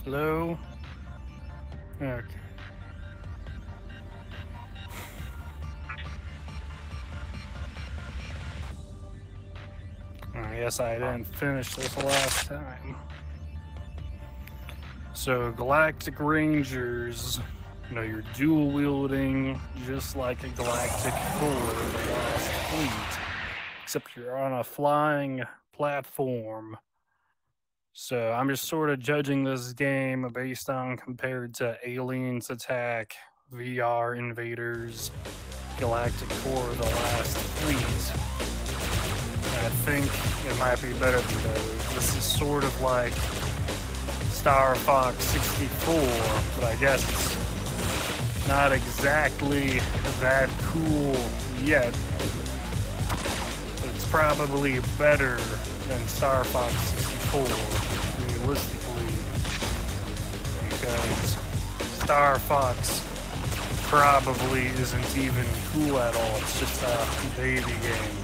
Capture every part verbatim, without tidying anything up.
Hello? Okay. I guess I didn't finish this last time. So, Galactic Rangers, you know, you're dual wielding just like a Galactic Core, the Lost Fleet, except you're on a flying platform. So, I'm just sort of judging this game based on compared to Aliens Attack, V R Invaders, Galactic Core, the Last Fleet. I think it might be better than those. This is sort of like Star Fox sixty-four, but I guess it's not exactly that cool yet. But it's probably better than Star Fox sixty-four, realistically, because Star Fox probably isn't even cool at all. It's just a baby game.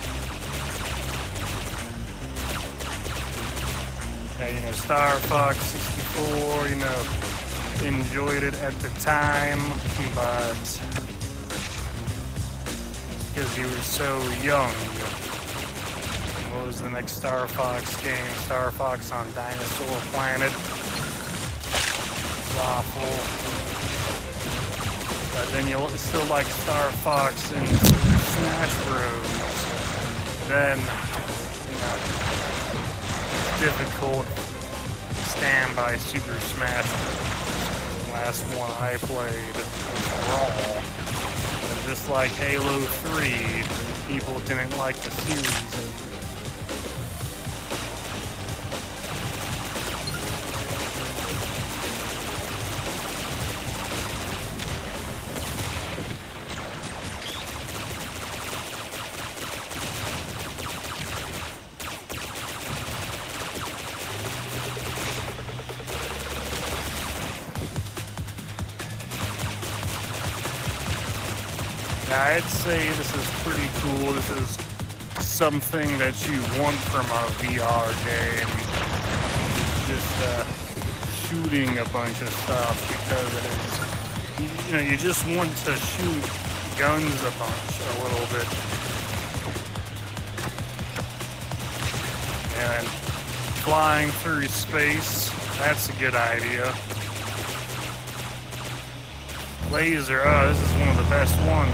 Yeah, you know, Star Fox sixty-four, you know, enjoyed it at the time, but because you were so young. What was the next Star Fox game? Star Fox on Dinosaur Planet. It's awful. But then you still like Star Fox and Smash Bros. Then, you know, difficult stand by Super Smash Bros. Last one I played was Brawl. And just like Halo three, people didn't like the series. I'd say this is pretty cool. This is something that you want from a V R game. Just uh, shooting a bunch of stuff because it is, you know, you just want to shoot guns a bunch a little bit. And flying through space, that's a good idea. Laser, oh, this is one of the best ones.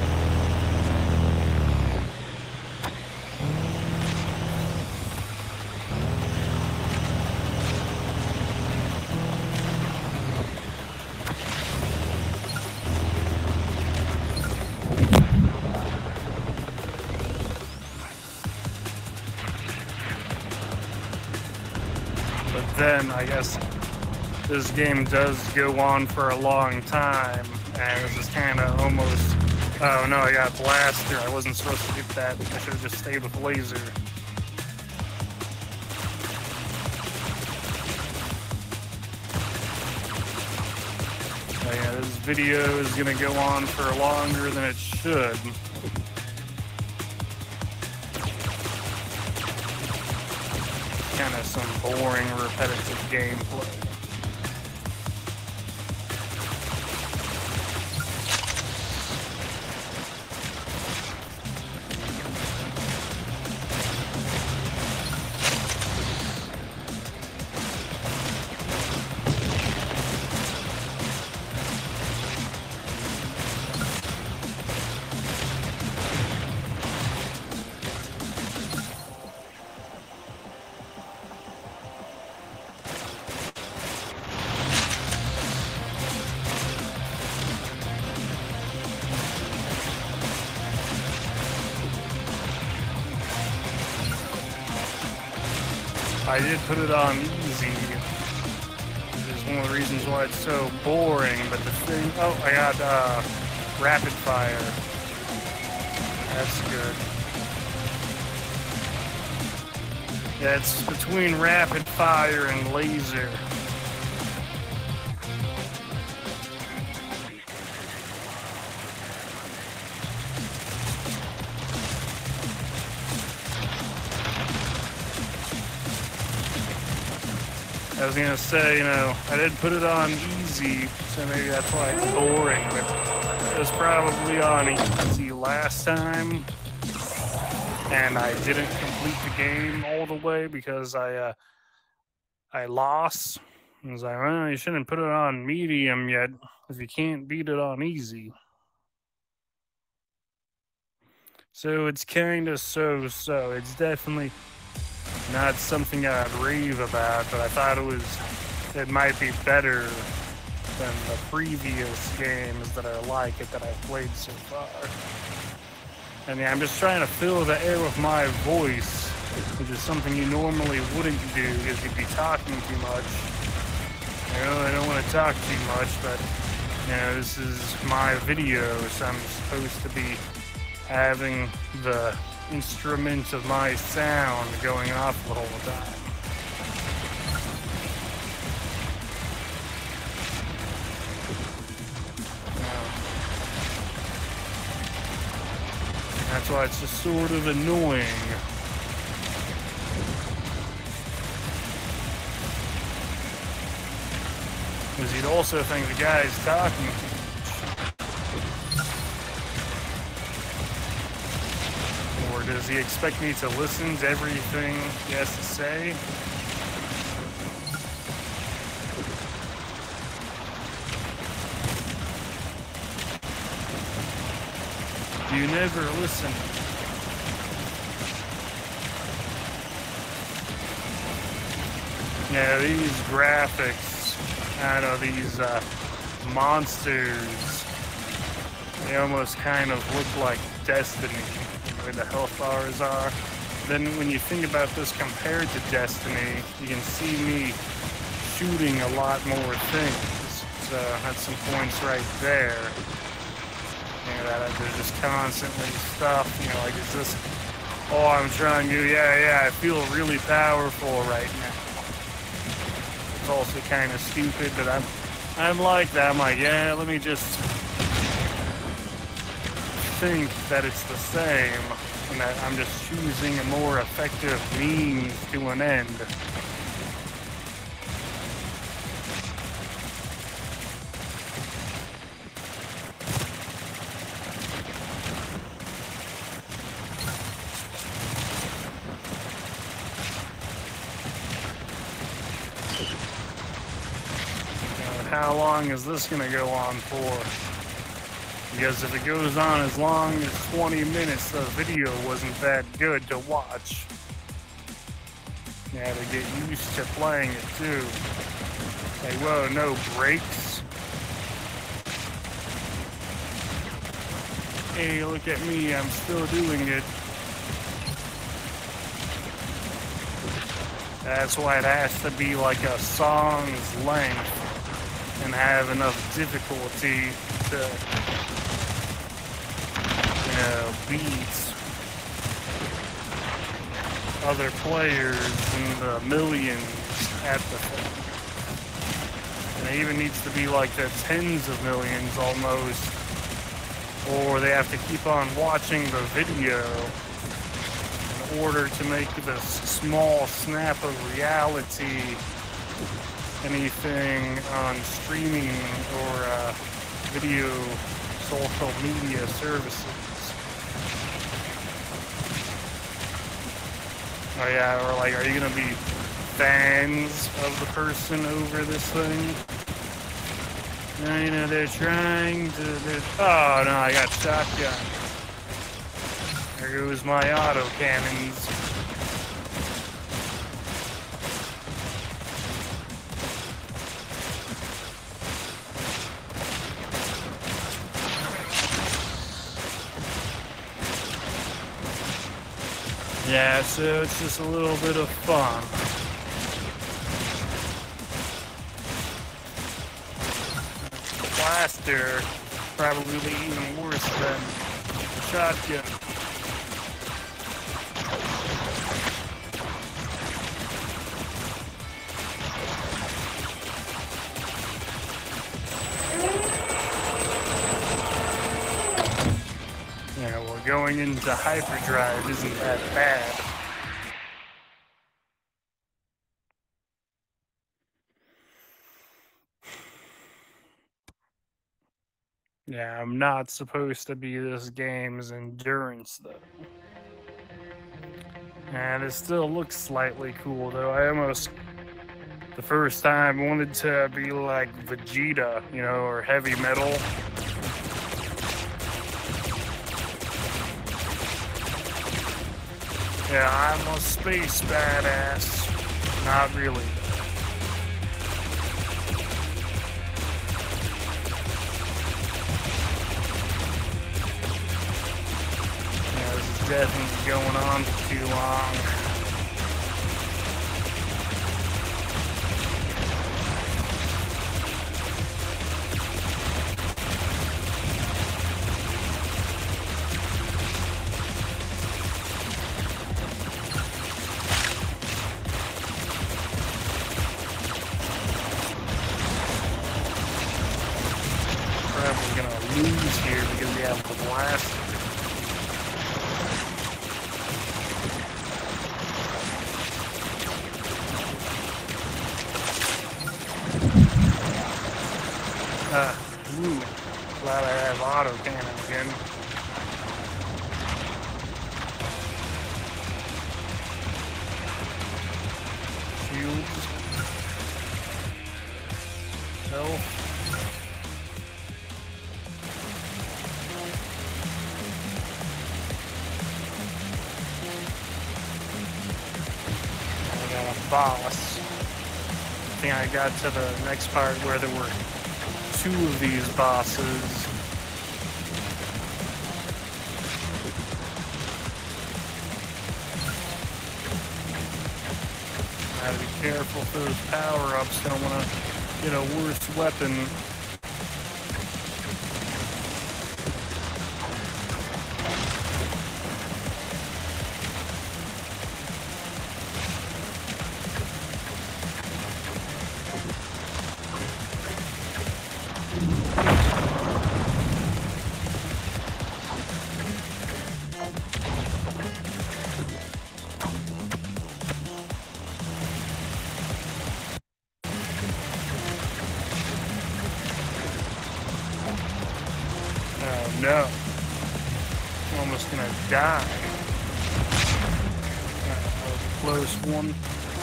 But then, I guess, this game does go on for a long time, and this is kind of almost, oh no, I got Blaster, I wasn't supposed to get that, I should have just stayed with Laser. But yeah, this video is going to go on for longer than it should. Kind of some boring, repetitive gameplay. I did put it on easy, which is one of the reasons why it's so boring, but the thing, oh, I got uh, rapid fire. That's good. Yeah, it's between rapid fire and laser. I was gonna say, you know, I did put it on easy, so maybe that's why it's boring, but it was probably on easy last time, and I didn't complete the game all the way because I, uh, I lost. I was like, well, you shouldn't put it on medium yet, if you can't beat it on easy. So it's kind of so-so. It's definitely not something I'd rave about, but I thought it was, it might be better than the previous games that are like it that I've played so far. And yeah, I'm just trying to fill the air with my voice, which is something you normally wouldn't do because you'd be talking too much. You know, I don't want to talk too much, but, you know, this is my video, so I'm supposed to be having the instrument of my sound going off the whole time. Now, that's why it's just sort of annoying. Because you'd also think the guy's talking. Or does he expect me to listen to everything he has to say? Do you never listen? Yeah, these graphics, I don't know, these uh, monsters, they almost kind of look like Destiny. Where the health bars are. Then when you think about this compared to Destiny, you can see me shooting a lot more things. So that's some points right there. You know, that there's just constantly stuff, you know, like is this, oh, I'm trying to, yeah, yeah, I feel really powerful right now. It's also kind of stupid, but I'm, I'm like that. I'm like, yeah, let me just think that it's the same, and that I'm just choosing a more effective means to an end. And how long is this going to go on for? Because if it goes on as long as twenty minutes, the video wasn't that good to watch. You had to get used to playing it too. Like, whoa, no breaks. Hey, look at me, I'm still doing it. That's why it has to be like a song's length and have enough difficulty to, you know, beat other players in the millions at the thing. And it even needs to be like the tens of millions almost, or they have to keep on watching the video in order to make this small snap of reality anything on streaming or uh, video social media services. Oh yeah, or like, are you gonna be fans of the person over this thing? You know, they're trying to, they're, oh no, I got shotgun. There goes my auto cannons. Yeah, so it's just a little bit of fun. Blaster, probably even worse than shotgun. Yeah, well, going into hyperdrive isn't that bad. Yeah, I'm not supposed to be this game's endurance, though. And it still looks slightly cool, though. I almost, the first time, wanted to be like Vegeta, you know, or Heavy Metal. Yeah, I'm a space badass. Not really. Yeah, this is definitely going on for too long. Probably gonna lose here because we have the blast. Uh, ooh, glad I have auto cannon again. Shields. Health. I got a boss. I think I got to the next part where there were two of these bosses. Gotta be careful for those power-ups. Don't want to get a worse weapon. Oh no. I'm almost gonna die. That was a close one.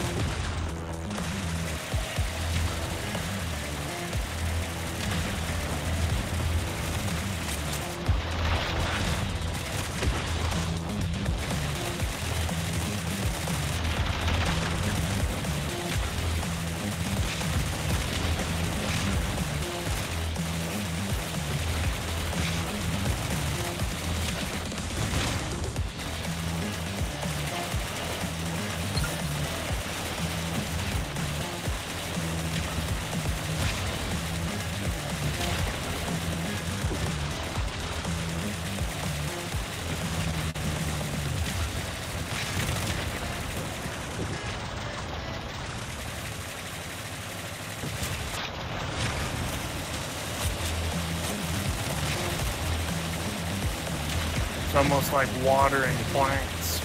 It's almost like watering plants.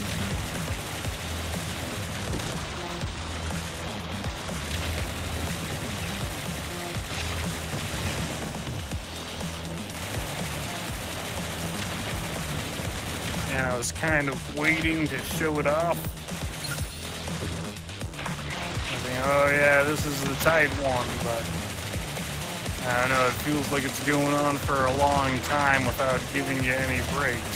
And I was kind of waiting to show it off. I think, oh yeah, this is the tight one, but I don't know, it feels like it's going on for a long time without giving you any breaks.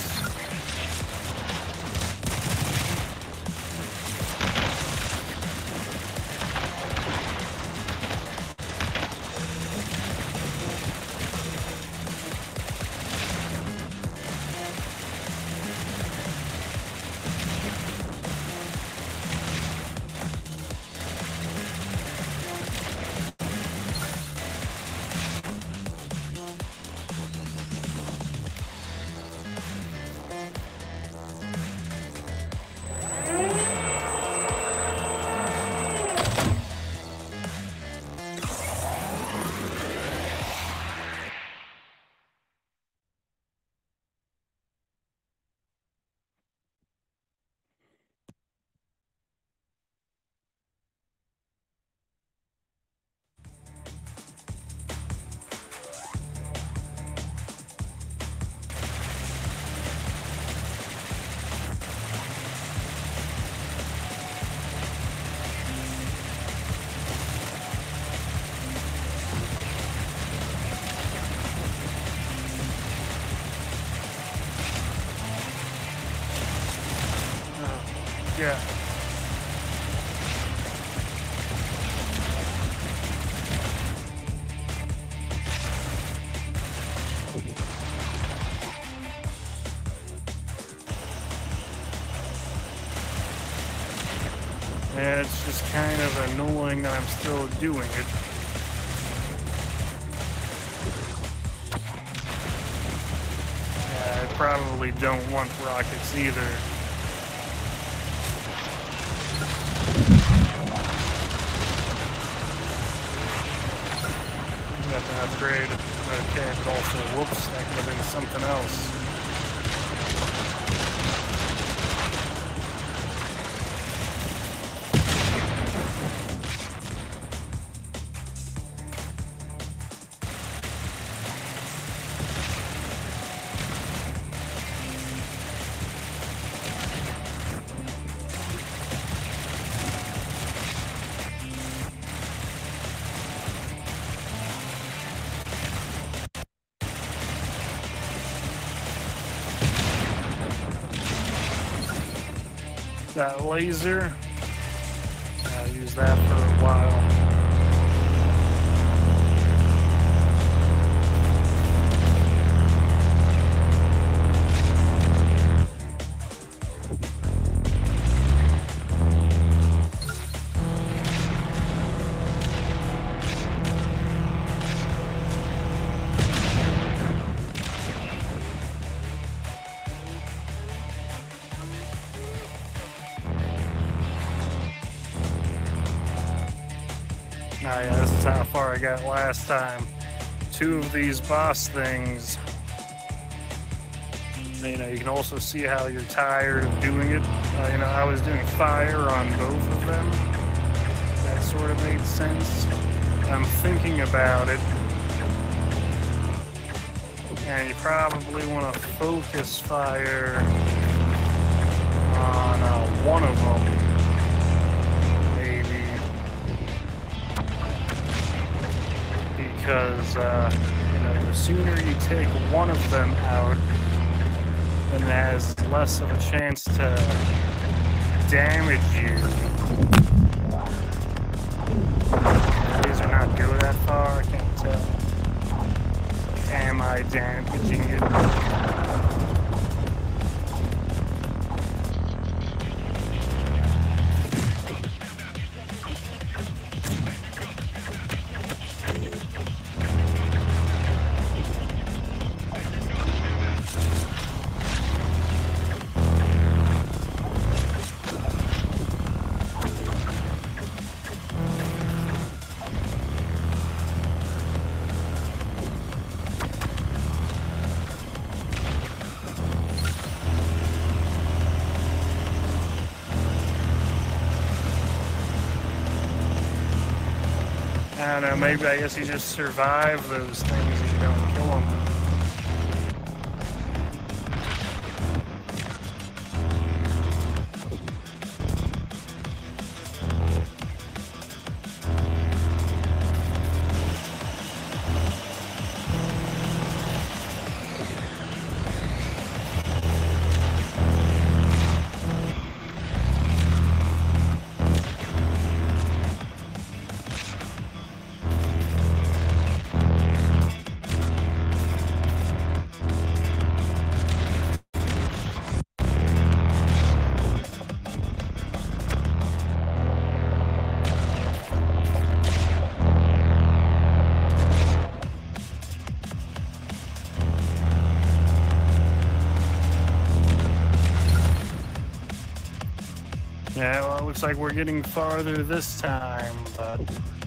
Yeah. Yeah, it's just kind of annoying that I'm still doing it. Yeah, I probably don't want rockets either. Got to upgrade. Okay, but also, whoops, that could have been something else. That laser, I'll use that for a while. Ah, yeah, this is how far I got last time. Two of these boss things. You know, you can also see how you're tired of doing it. Uh, you know, I was doing fire on both of them. That sort of made sense. I'm thinking about it. And you probably want to focus fire on uh, one of them. Because, uh, you know, the sooner you take one of them out, then it has less of a chance to damage you. These are not go that far, I can't tell. Am I damaging it? I don't know, maybe I guess you just survive those things if you don't kill them. Yeah, well, it looks like we're getting farther this time, but...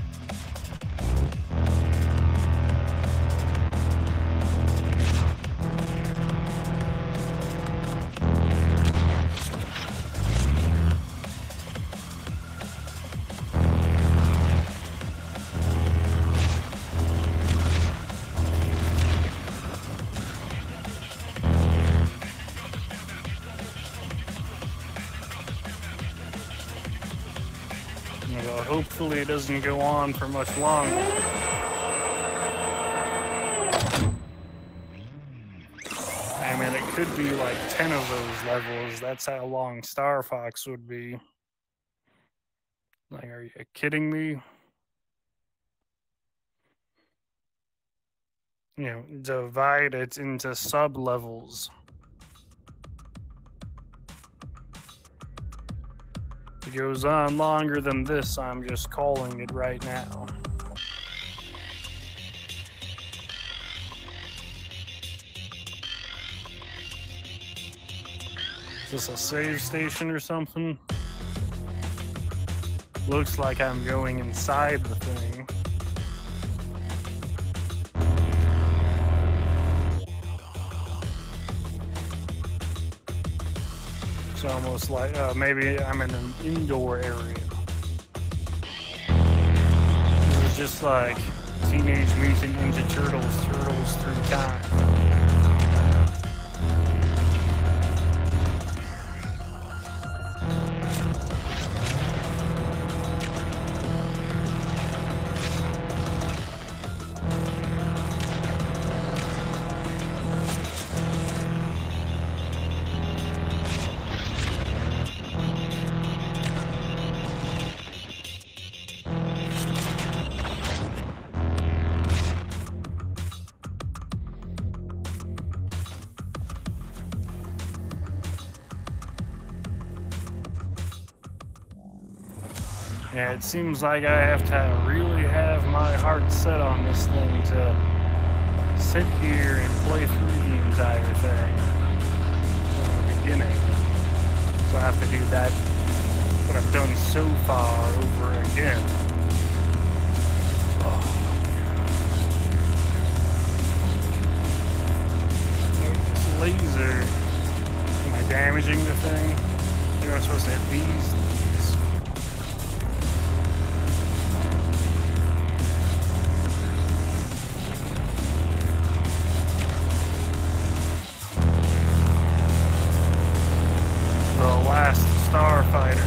Well, hopefully it doesn't go on for much longer. I mean, it could be like ten of those levels. That's how long Star Fox would be. Like, are you kidding me? You know, divide it into sub levels. If it goes on longer than this, I'm just calling it right now. Is this a save station or something? Looks like I'm going inside the thing. It's almost like uh, maybe I'm in an indoor area. This is just like Teenage Mutant Ninja Turtles, Turtles Through Time. Yeah, it seems like I have to really have my heart set on this thing to sit here and play through the entire thing from the beginning. So I have to do that, what I've done so far, over again. Oh. This laser, am I damaging the thing? You're not supposed to hit these. Starfighter.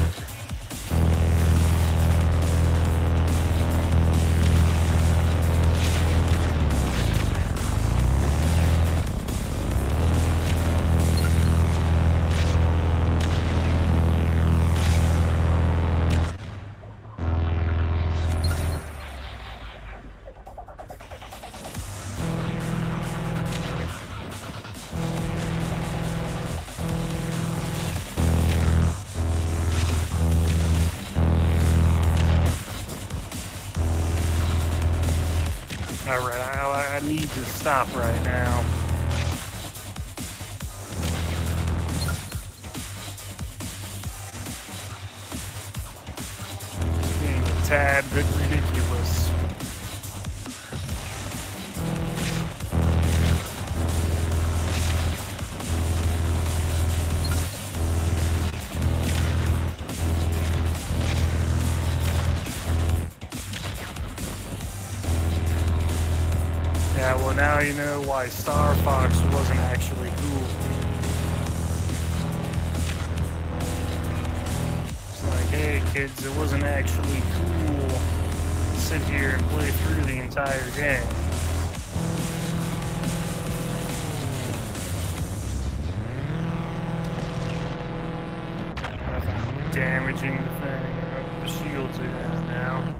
Alright, I, I need to stop right now. It's being a tad bit ridiculous. Yeah, well now you know why Star Fox wasn't actually cool. It's like, hey kids, it wasn't actually cool to sit here and play through the entire game. I'm damaging the thing. The shields are down now.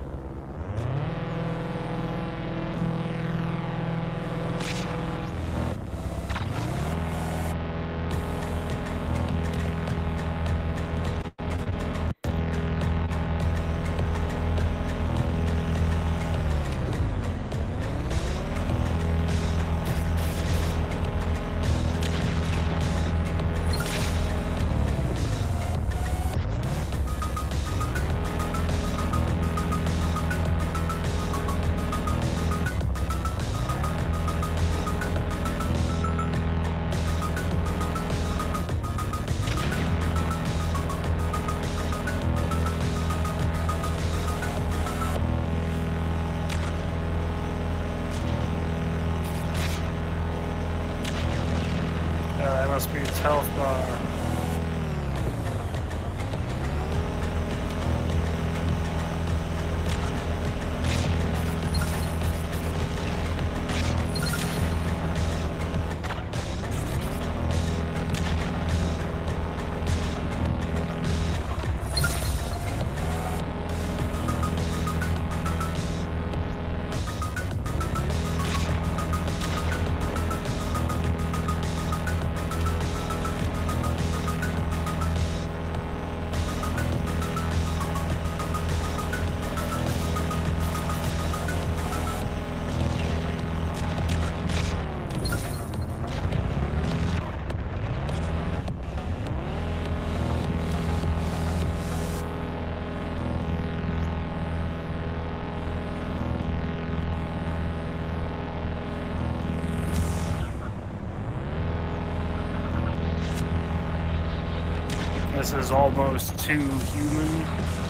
Must be its health bar. This is almost too human.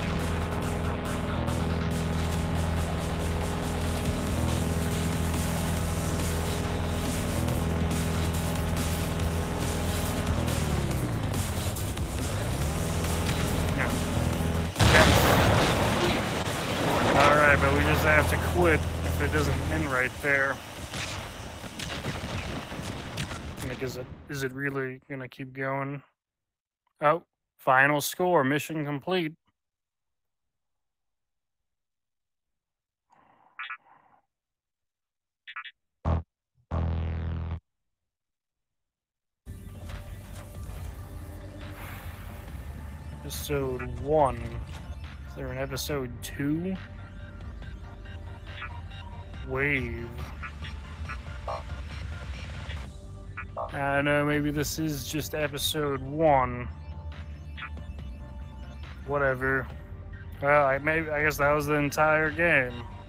Alright, but we just have to quit if it doesn't end right there. Like, is it, is it really gonna keep going? Oh, final score, mission complete. Episode one. Is there an episode two? Wave. I don't know, maybe this is just episode one. Whatever. Well, I maybe I guess that was the entire game.